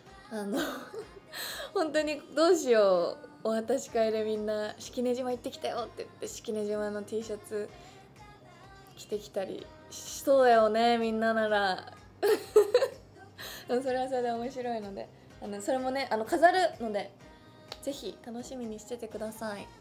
本当にどうしよう、お渡し会でみんな式根島行ってきたよって言って式根島の T シャツ着着てきたりしそうだよね、みんなならでもそれはそれで面白いので、それもね飾るのでぜひ楽しみにしててください。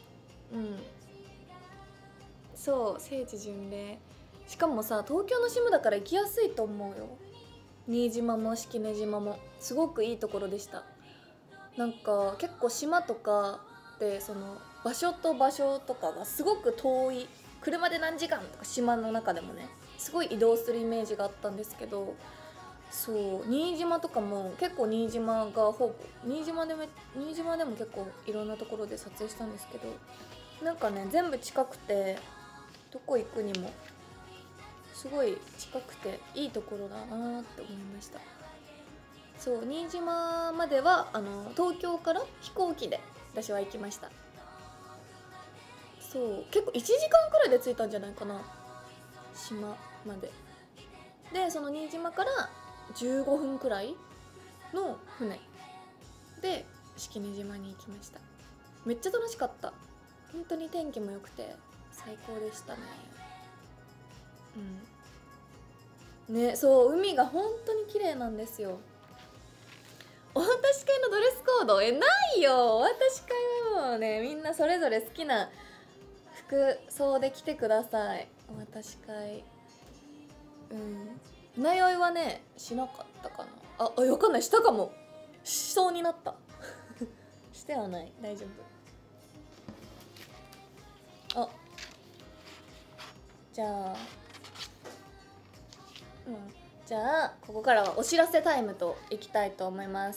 そう聖地巡礼、しかもさ東京の島だから行きやすいと思うよ。新島も式根島もすごくいいところでした。なんか結構島とかでその場所と場所とかがすごく遠い、車で何時間とか島の中でもねすごい移動するイメージがあったんですけど、そう新島とかも結構新島でも結構いろんなところで撮影したんですけど、なんかね全部近くてどこ行くにもすごい近くていいところだなって思いました。そう新島までは東京から飛行機で私は行きました。そう結構1時間くらいで着いたんじゃないかな、島まで。でその新島から15分くらいの船で式根島に行きました。めっちゃ楽しかった。本当に天気も良くて最高でしたね。ね、そう海が本当に綺麗なんですよ。お渡し会のドレスコードないよ。お渡し会はもうねみんなそれぞれ好きな服装で来てください。お渡し会船酔いはねしなかったかな。わかんない、したかも。しそうになったしてはない、大丈夫。じゃあここからはお知らせタイムといきたいと思います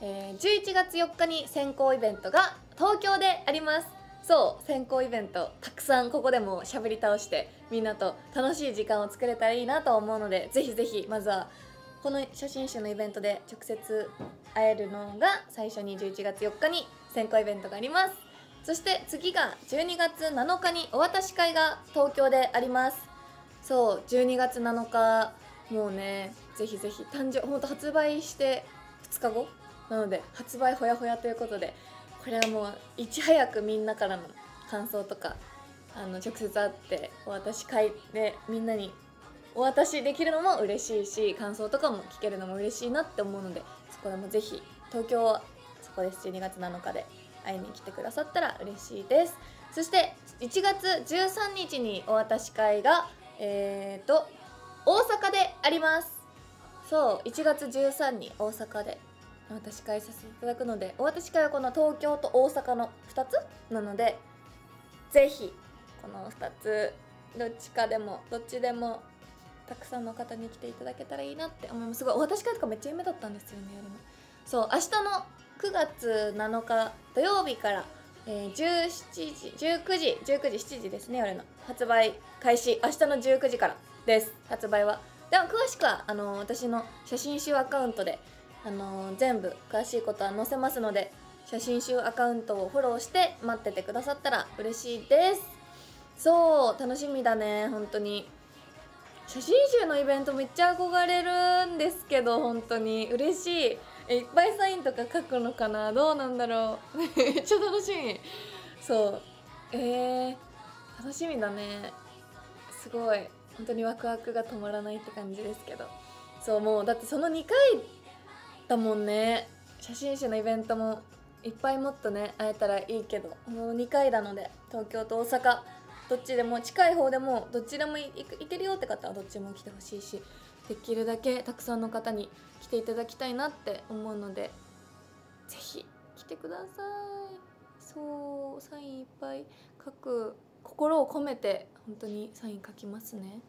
。11月4日に先行イベントが東京であります。そう先行イベントたくさんここでもしゃべり倒してみんなと楽しい時間を作れたらいいなと思うので、ぜひぜひまずはこの写真集のイベントで直接会えるのが最初に11月4日に先行イベントがあります。そして次が12月7日にお渡し会が東京であります。そう12月7日もうねぜひぜひほんと発売して2日後なので発売ほやほやということで、これはもういち早くみんなからの感想とか直接会ってお渡し会でみんなにお渡しできるのも嬉しいし、感想とかも聞けるのも嬉しいなって思うので、そこでもぜひ東京はそこです12月7日で会いに来てくださったら嬉しいです。そして1月13日にお渡し会が大阪であります。そう1月13日に大阪でお渡し会させていただくので、お渡し会はこの東京と大阪の2つなので、ぜひこの2つどっちでもたくさんの方に来ていただけたらいいなって思います。すごいお渡し会とかめっちゃ夢だったんですよね、やるの。そう明日の9月7日土曜日から、7時ですね、夜の発売開始、明日の19時からです発売は。でも詳しくは私の写真集アカウントで全部詳しいことは載せますので、写真集アカウントをフォローして待っててくださったら嬉しいです。そう楽しみだね。本当に写真集のイベントめっちゃ憧れるんですけど、本当に嬉しい。いっぱいサインとか書くのかな、どうなんだろうめっちゃ楽しみ。そう楽しみだね。すごい本当にワクワクが止まらないって感じですけど、そうもうだってその2回だもんね。写真集のイベントもいっぱいもっとね会えたらいいけど、もう2回なので東京と大阪どっちでも近い方でもどっちでも行けるよって方はどっちも来てほしいし、できるだけたくさんの方に来ていただきたいなって思うので、ぜひ来てください。そうサインいっぱい書く、心を込めて本当にサイン書きますね。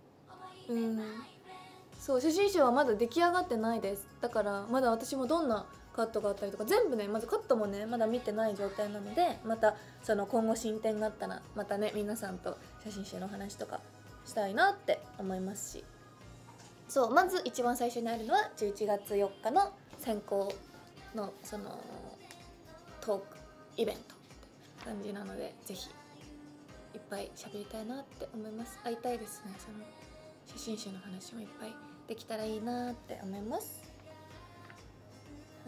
そう写真集はまだ出来上がってないです。だからまだ私もどんなカットがあったりとか全部ね、まずカットもねまだ見てない状態なので、またその今後進展があったらまたね皆さんと写真集の話とかしたいなって思いますし、そうまず一番最初にあるのは11月4日の先行のそのトークイベントって感じなので、ぜひいっぱい喋りたいなって思います。会いたいですね。その写真集の話もいっぱいできたらいいなって思います。はい、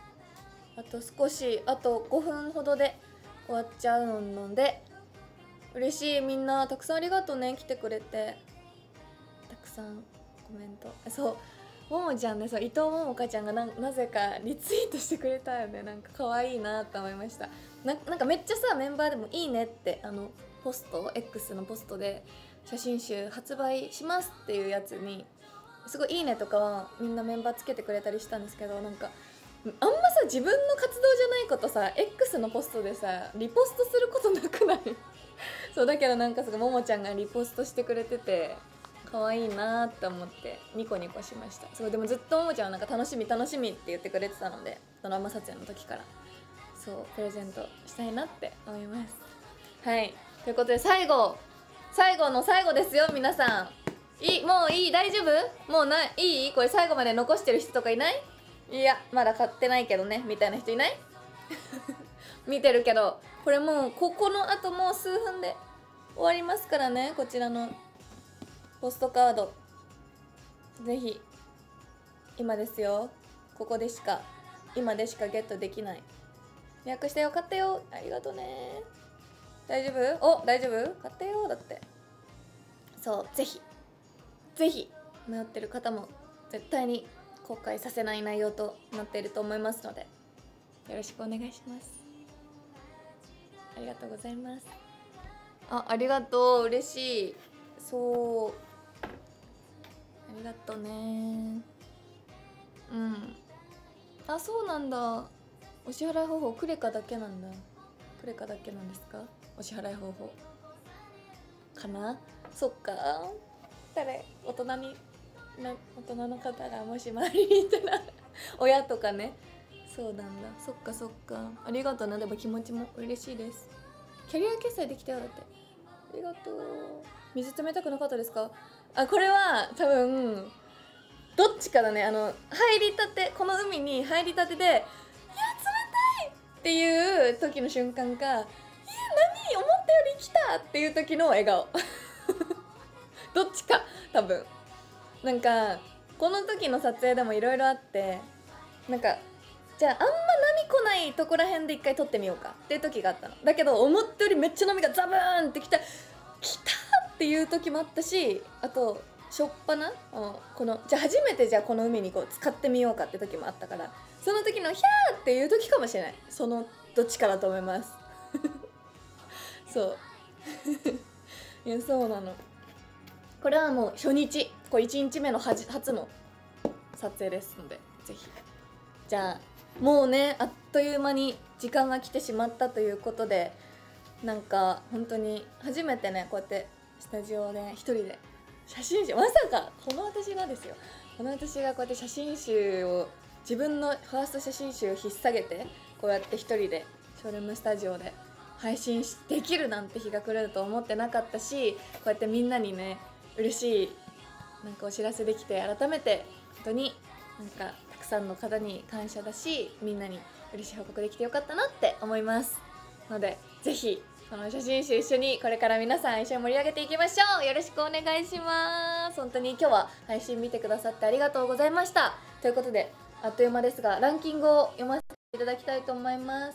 あと5分ほどで終わっちゃうので、 嬉しい。みんなたくさんありがとうね、来てくれて。たくさんコメント。そうももちゃんね、そう伊藤ももかちゃんがなぜかリツイートしてくれたよね。なんか可愛いなと思いました。なんかめっちゃさ、メンバーでもいいねってポスト X のポストで写真集発売しますっていうやつにすごいいいねとかはみんなメンバーつけてくれたりしたんですけど、なんかあんまさ自分の活動じゃないことさ X のポストでさリポストすることなくないそうだけどなんかすごいももちゃんがリポストしてくれてて可愛いなって思ってニコニコしました。そうでもずっとももちゃんはなんか楽しみ楽しみって言ってくれてたので、ドラマ撮影の時からそうプレゼントしたいなって思います。はい、ということで最後の最後ですよ皆さん。もういい、大丈夫、もういい、これ最後まで残してる人とかいない？いやまだ買ってないけどねみたいな人いない？見てるけどこれもうこのあともう数分で終わりますからね。こちらのポストカードぜひ今ですよ、今でしかゲットできない。予約したよ、買ったよ、ありがとうね。大丈夫？大丈夫？買ったよ。だってそうぜひ迷ってる方も絶対に後悔させない内容となっていると思いますのでよろしくお願いします。ありがとうございます。ありがとう、嬉しい。そうありがとうね。そうなんだ。お支払い方法クレカだけなんだ。クレカだけなんですか、お支払い方法かな。そっか、大人の方がもし周りにいたら親とかね。そうなんだ。そっかありがとうな。でも気持ちも嬉しいです。キャリア決済できたよ。だってありがとう。水冷たくなかったですか？これは多分どっちかだね。この海に入りたてで「いや冷たい!」っていう時の瞬間か「いや何思ったより来た!」っていう時の笑顔どっちか多分。なんかこの時の撮影でもいろいろあって、なんかじゃああんま波来ないとこら辺で一回撮ってみようかっていう時があったの。だけど思ったよりめっちゃ波がザブーンって来たっていう時もあったし、あとしょっぱなじゃあ初めてこの海に使ってみようかって時もあったから、その時のヒャーっていう時かもしれない。そのどっちかだと思いますそういやそうなの。これはもう初日、1日目の初の撮影ですのでぜひ。じゃあもうねあっという間に時間が来てしまったということで、なんか本当に初めてねこうやってスタジオで一人で写真集、まさかこの私がこうやって写真集を自分のファースト写真集を引っ提げてこうやって一人でショールームスタジオで配信できるなんて日が来ると思ってなかったし、こうやってみんなにね嬉しいなんかお知らせできて改めて本当になんかたくさんの方に感謝だし、みんなに嬉しい報告できてよかったなって思いますので、ぜひこの写真集一緒にこれから皆さん一緒に盛り上げていきましょう。よろしくお願いします。本当に今日は配信見てくださってありがとうございました。ということであっという間ですがランキングを読ませていただきたいと思います。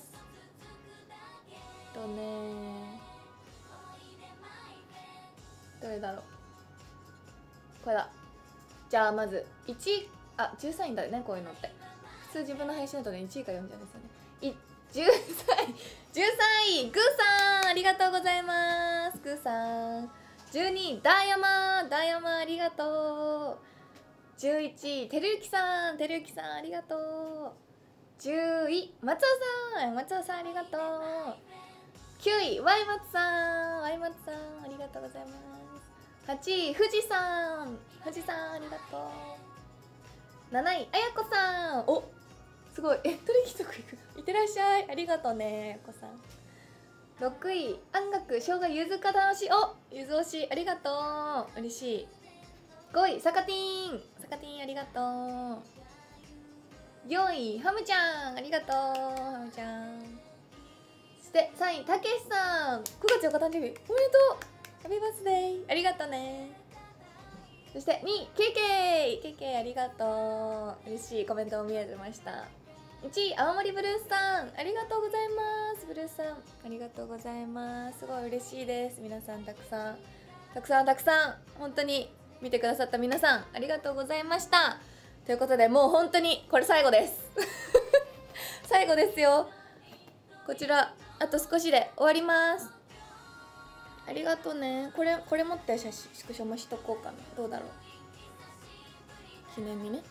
どれだろう、これだ。じゃあまず1位、13位だよね。こういうのって普通自分の配信だとね1位から読んじゃうんですよね。13位グーさんありがとうございます。グーさん。12位ダイヤマありがとう。11位てるゆきさんありがとう。10位松尾さんありがとう。9位ワイマツさんありがとうございます。8位富士さんありがとう。7位あやこさん、おすごい、取引とか行く、いってらっしゃい、ありがとうねあやこさん。6位安楽生姜ゆずかた推し、ゆず推しありがとう、嬉しい。5位さかてぃんありがとう。4位ハムちゃんありがとう、ハムちゃん。そして3位たけしさん、9月4日誕生日おめでとう、ハッピーバースデーありがとうね。そして2位ケイケイありがとう、嬉しいコメントを見えてました。 1位青森ブルースさん、ありがとうございます。ブルースさんありがとうございます。すごい嬉しいです。皆さんたくさん本当に見てくださった皆さんありがとうございました。ということでもう本当にこれ最後です最後ですよ。こちらあと少しで終わります。ありがとうね。これ持ってスクショもしとこうかな。どうだろう、記念にね。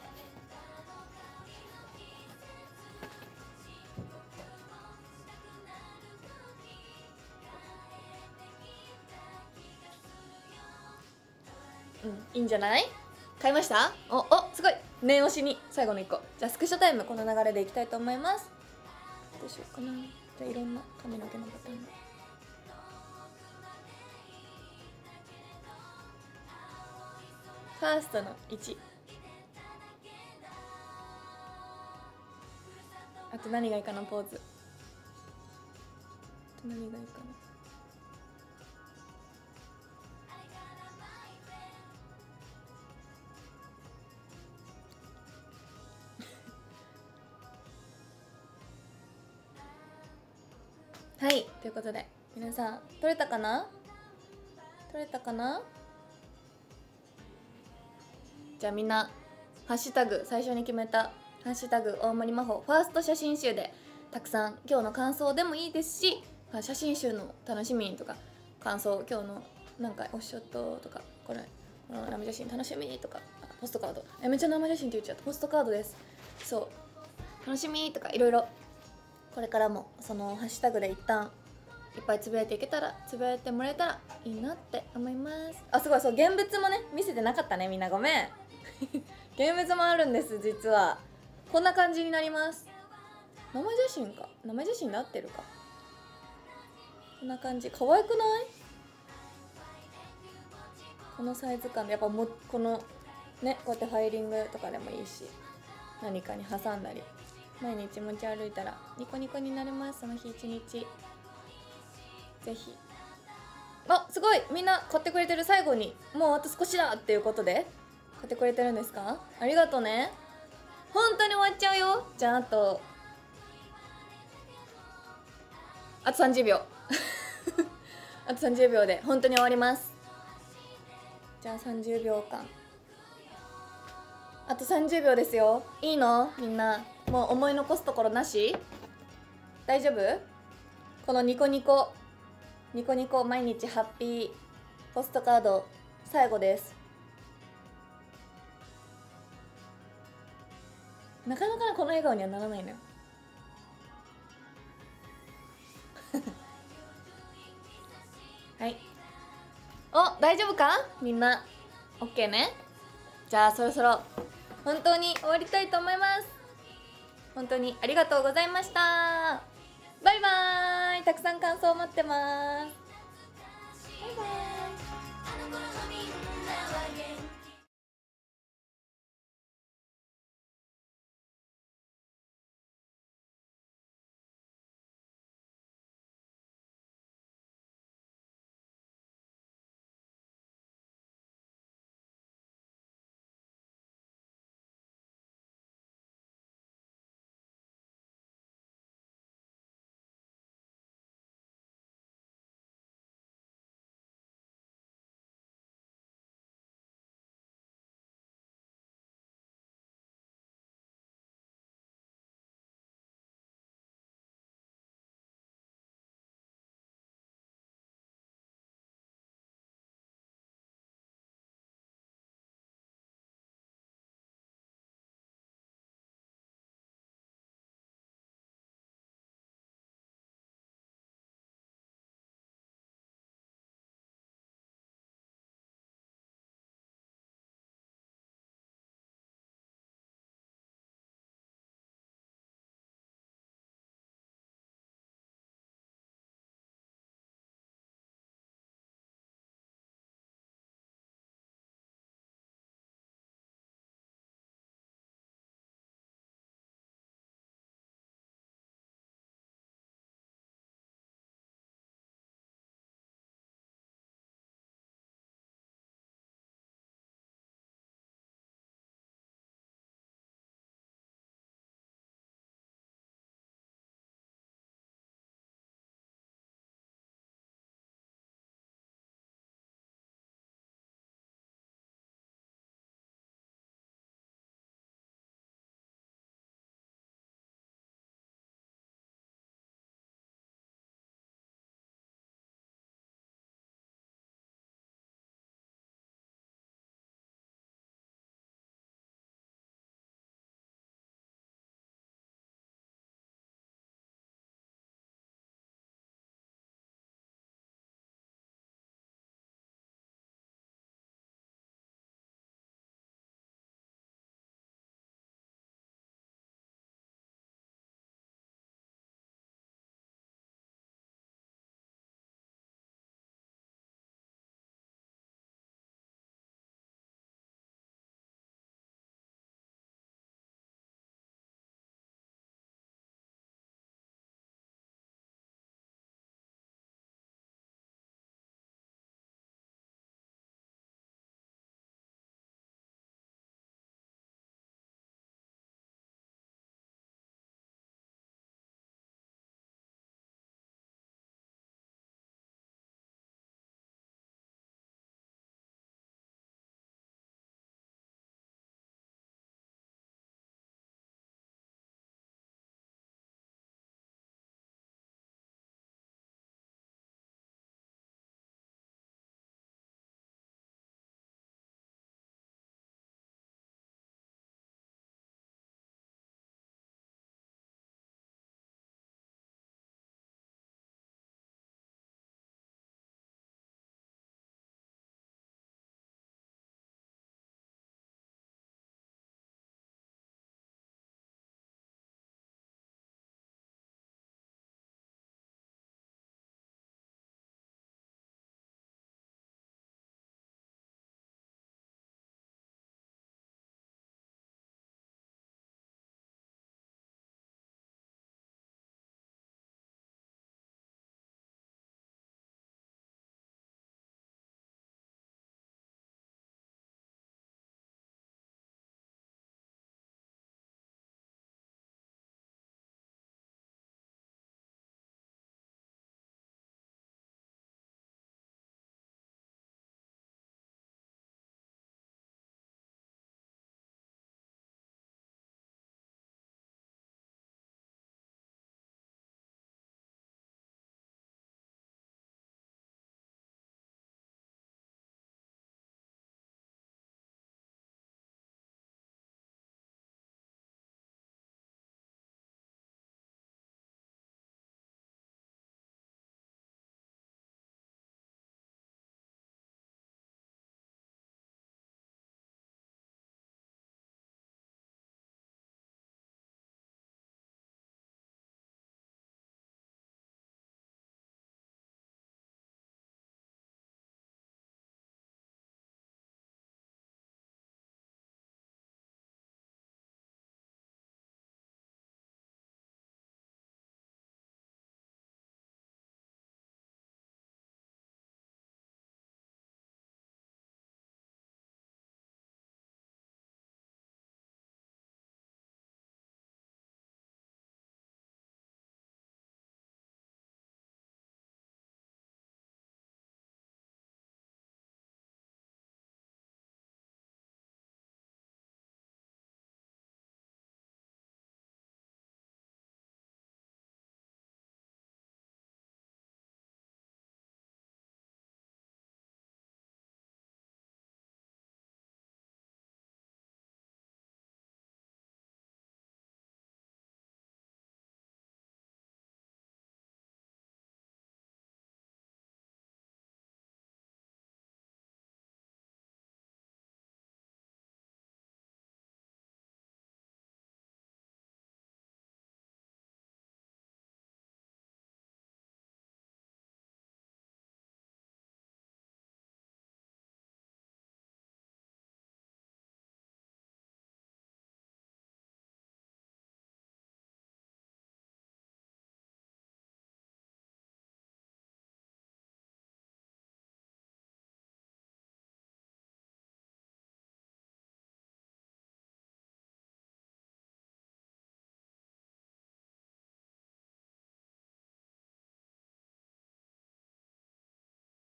いいんじゃない。買いました。おすごい念押しに最後の1個。じゃあスクショタイムこの流れでいきたいと思います。どうしようかな。じゃあいろんな髪の毛のボタンファーストの1。あと何がいいかな、ポーズ。あと何がいいかな。はい、ということで皆さん撮れたかな。じゃあみんなハッシュタグ、最初に決めたハッシュタグ大森真帆ファースト写真集でたくさん今日の感想でもいいですし、写真集の楽しみとか感想、今日のなんかおっしゃったとか、この生写真楽しみとか、ポストカード、めっちゃ生写真って言っちゃった。ポストカードです。そう楽しみとかいろいろ、これからもそのハッシュタグで一旦いっぱいつぶやいていけたら、つぶやいてもらえたらいいなって思います。あ、すごい、そう現物もね見せてなかったね、みんなごめん現物もあるんです。実はこんな感じになります。生写真か、生写真になってるか、こんな感じ。可愛くない？このサイズ感でやっぱもこのね、こうやってファイリングとかでもいいし、何かに挟んだり毎日持ち歩いたらニコニコになれます。その日一日ぜひ。すごいみんな買ってくれてる。最後にもうあと少しだっていうことで買ってくれてるんですか。ありがとうね。本当に終わっちゃうよ。じゃああと30秒あと30秒で本当に終わります。じゃあ30秒間、あと30秒ですよ。いいの？みんなもう思い残すところなし？大丈夫？このニコニコ毎日ハッピーポストカード最後です。なかなかこの笑顔にはならないのよはい大丈夫かみんな。 OK ね。じゃあそろそろ本当に終わりたいと思います。本当にありがとうございました。バイバーイ。たくさん感想待ってます。